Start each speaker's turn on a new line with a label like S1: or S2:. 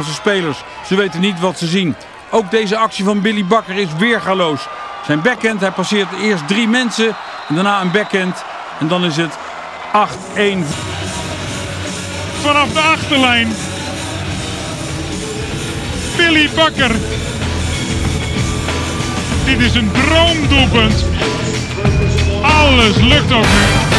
S1: Nederlandse spelers. Ze weten niet wat ze zien. Ook deze actie van Billy Bakker is weergaloos. Zijn backhand, hij passeert eerst 3 mensen en daarna een backhand. En dan is het 8-1.
S2: Vanaf de achterlijn. Billy Bakker. Dit is een droomdoelpunt. Alles lukt ook nu.